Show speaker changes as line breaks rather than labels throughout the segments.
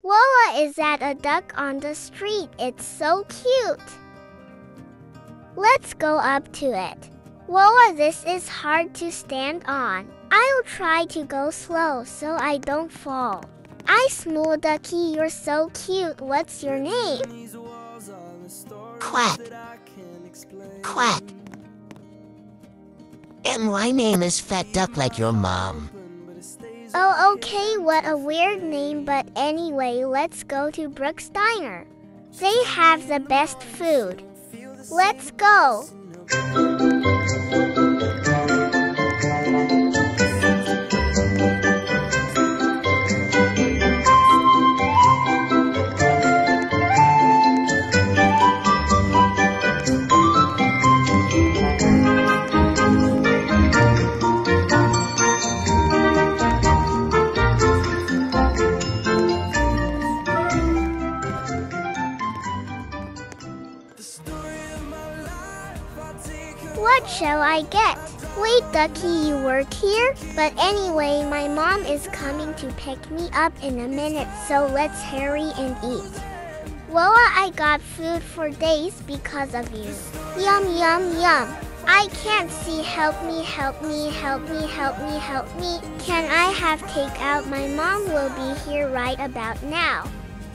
Lola is at a duck on the street. It's so cute. Let's go up to it. Lola, this is hard to stand on. I'll try to go slow so I don't fall. I small ducky, you're so cute. What's your name?
Quack. Quack. And my name is Fat Duck like your mom.
Oh, okay, what a weird name, but anyway, let's go to Brooks Diner. They have the best food. Let's go. What shall I get? Wait, Ducky, you work here? But anyway, my mom is coming to pick me up in a minute, so let's hurry and eat. Lola, I got food for days because of you. Yum, yum, yum. I can't see. Help me, help me, help me, help me, help me. Can I have takeout? My mom will be here right about now.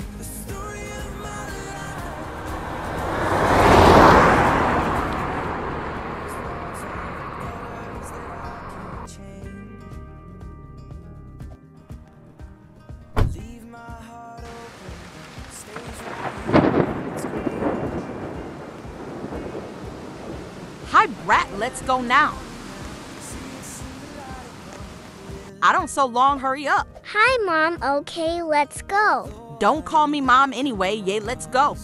Hi, brat, let's go now. I don't so long, hurry up.
Hi, Mom. Okay, let's go.
Don't call me mom anyway, yeah, let's go.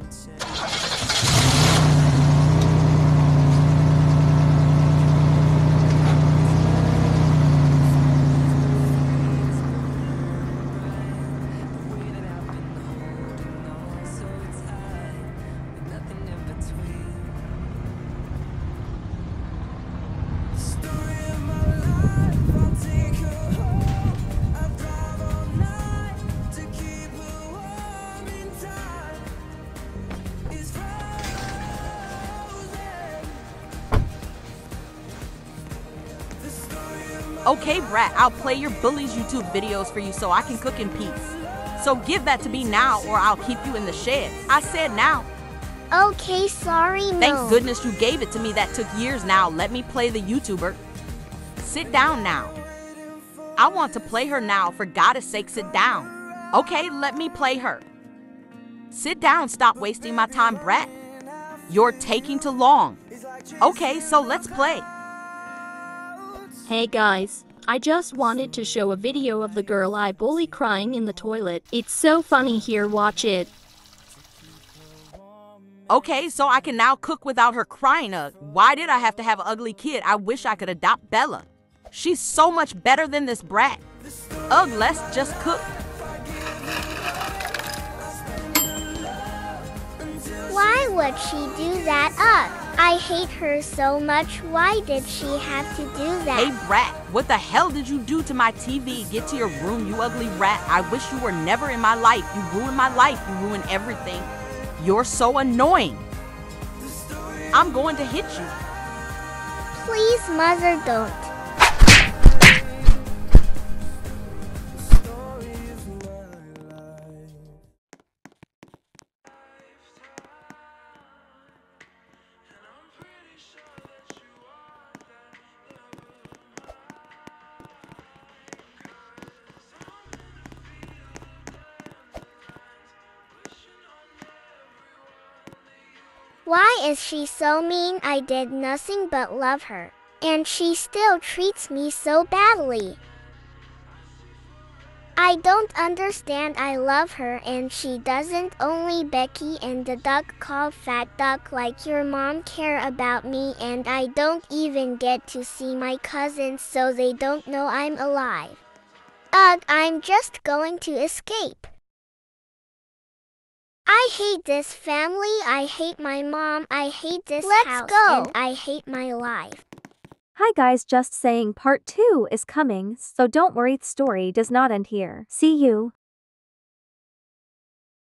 Okay, brat, I'll play your bullies YouTube videos for you so I can cook in peace. So give that to me now or I'll keep you in the shed. I said now.
Okay, sorry, no.
Thank goodness you gave it to me. That took years. Now let me play the YouTuber. Sit down now. I want to play her now. For God's sake, sit down. Okay, let me play her. Sit down. Stop wasting my time, brat. You're taking too long. Okay, so let's play.
Hey guys, I just wanted to show a video of the girl I bully crying in the toilet. It's so funny, here, watch it.
Okay, so I can now cook without her crying. Why did I have to have an ugly kid? I wish I could adopt Bella. She's so much better than this brat. Ugh, let's just cook.
Why would she do that? Ugh, I hate her so much. Why did she have to do that?
Hey, brat, what the hell did you do to my TV? Get to your room, you ugly rat. I wish you were never in my life. You ruined my life. You ruined everything. You're so annoying. I'm going to hit you.
Please, mother, don't. Why is she so mean? I did nothing but love her, and she still treats me so badly. I don't understand. I love her and she doesn't. Only Becky and the duck called Fat Duck like your mom care about me, and I don't even get to see my cousins, so they don't know I'm alive. Ugh, I'm just going to escape. I hate this family, I hate my mom, I hate this house, and I hate my life.
Hi guys, just saying part 2 is coming, so don't worry, the story does not end here. See you.